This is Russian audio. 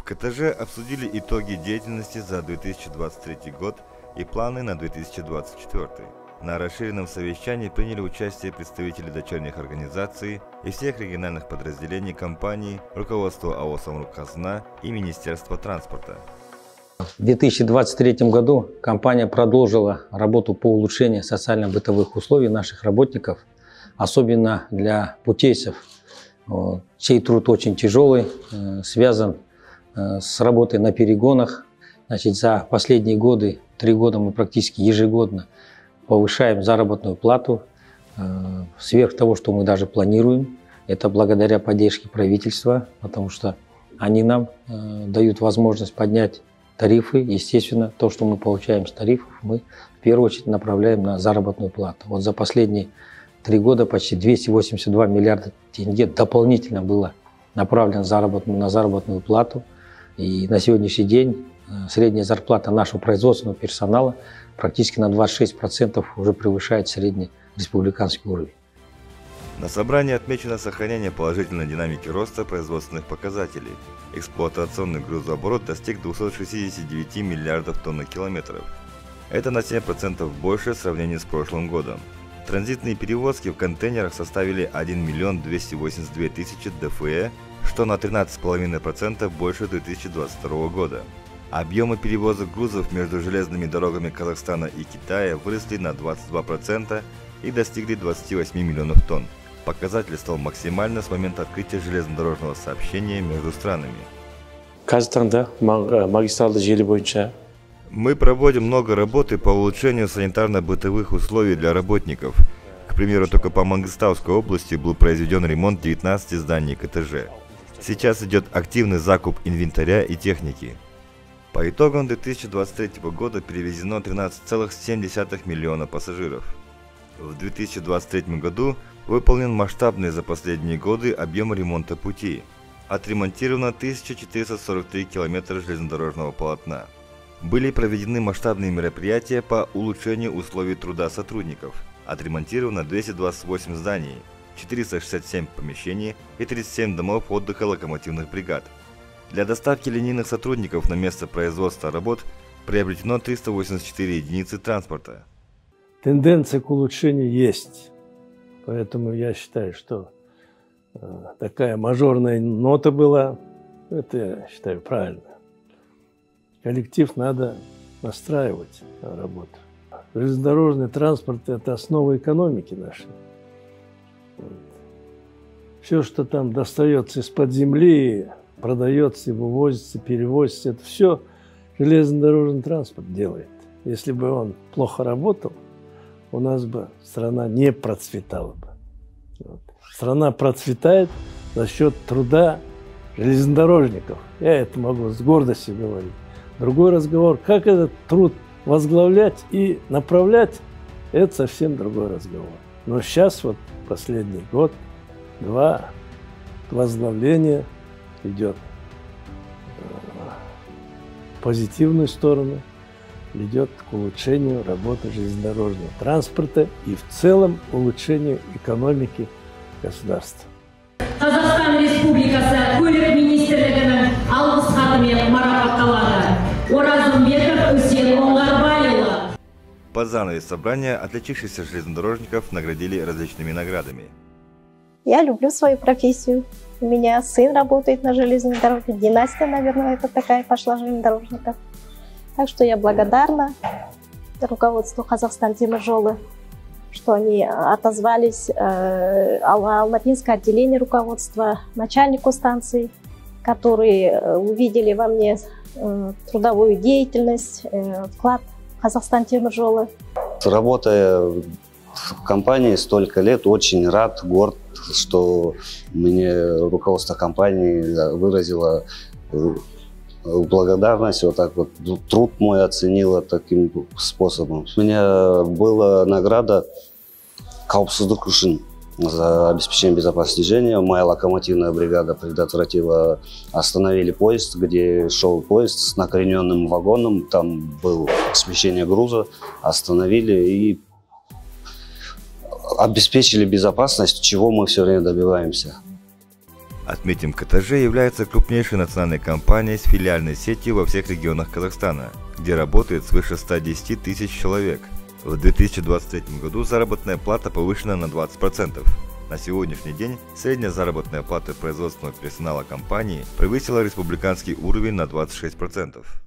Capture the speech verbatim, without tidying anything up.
ка тэ жэ обсудили итоги деятельности за две тысячи двадцать третий год и планы на две тысячи двадцать четвёртый. На расширенном совещании приняли участие представители дочерних организаций и всех региональных подразделений компании, руководство АО «Самрук-Казна» и Министерство транспорта. В две тысячи двадцать третьем году компания продолжила работу по улучшению социально-бытовых условий наших работников, особенно для путейцев, чей труд очень тяжелый, связан с работой на перегонах. Значит, за последние годы, три года мы практически ежегодно повышаем заработную плату сверх того, что мы даже планируем. Это благодаря поддержке правительства, потому что они нам дают возможность поднять тарифы. Естественно, то, что мы получаем с тарифов, мы в первую очередь направляем на заработную плату. Вот за последние три года почти двести восемьдесят два миллиарда тенге дополнительно было направлено заработную, на заработную плату. И на сегодняшний день средняя зарплата нашего производственного персонала практически на двадцать шесть процентов уже превышает средний республиканский уровень. На собрании отмечено сохранение положительной динамики роста производственных показателей. Эксплуатационный грузооборот достиг двухсот шестидесяти девяти миллиардов тонн-километров. Это на семь процентов больше в сравнении с прошлым годом. Транзитные перевозки в контейнерах составили один миллион двести восемьдесят две тысячи дэ эф э, что на тринадцать целых пять десятых процента больше две тысячи двадцать второго года. Объемы перевозок грузов между железными дорогами Казахстана и Китая выросли на двадцать два процента и достигли двадцати восьми миллионов тонн. Показатель стал максимальным с момента открытия железнодорожного сообщения между странами. Мы проводим много работы по улучшению санитарно-бытовых условий для работников. К примеру, только по Мангыстауской области был произведен ремонт девятнадцати зданий ка тэ жэ. Сейчас идет активный закуп инвентаря и техники. По итогам две тысячи двадцать третьего года перевезено тринадцать целых семь десятых миллиона пассажиров. В две тысячи двадцать третьем году выполнен масштабный за последние годы объем ремонта путей. Отремонтировано тысяча четыреста сорок три километра железнодорожного полотна. Были проведены масштабные мероприятия по улучшению условий труда сотрудников. Отремонтировано двести двадцать восемь зданий, четыреста шестьдесят семь помещений и тридцать семь домов отдыха локомотивных бригад. Для доставки линейных сотрудников на место производства работ приобретено триста восемьдесят четыре единицы транспорта. Тенденция к улучшению есть. Поэтому я считаю, что э, такая мажорная нота была. Это, я считаю, правильно. Коллектив надо настраивать на работу. Железнодорожный транспорт – это основа экономики нашей. Вот. Все, что там достается из-под земли, продается, вывозится, перевозится, это все железнодорожный транспорт делает. Если бы он плохо работал, у нас бы страна не процветала бы. Вот. Страна процветает за счет труда железнодорожников. Я это могу с гордостью говорить. Другой разговор, как этот труд возглавлять и направлять, это совсем другой разговор. Но сейчас, вот последний год, два, возглавление идет в позитивную сторону, ведет к улучшению работы железнодорожного транспорта и в целом улучшению экономики государства. Казахстан Республикасы көлік министрлігінің алғыс хатымен марапатталады. Оразымбетов Усен Оңғарбайұлы. Под занавес собрания отличившихся железнодорожников наградили различными наградами. Я люблю свою профессию. У меня сын работает на железной дороге. Династия, наверное, это такая пошла железнодорожников. Так что я благодарна руководству Казахстан Темиржолы, что они отозвались, э, Алматинское отделение руководства, начальнику станции, которые увидели во мне э, трудовую деятельность, э, вклад Казахстан Темиржолы. Работая в компании столько лет, очень рад, горд, что мне руководство компании выразило благодарность, вот так вот труд мой оценила таким способом. У меня была награда «Қауіпсіздік үшін» за обеспечение безопасности движения. Моя локомотивная бригада предотвратила, остановили поезд, где шел поезд с накорененным вагоном, там было смещение груза, остановили и обеспечили безопасность, чего мы все время добиваемся. Отметим, ка тэ жэ является крупнейшей национальной компанией с филиальной сетью во всех регионах Казахстана, где работает свыше ста десяти тысяч человек. В две тысячи двадцать третьем году заработная плата повышена на двадцать процентов. На сегодняшний день средняя заработная плата производственного персонала компании превысила республиканский уровень на двадцать шесть процентов.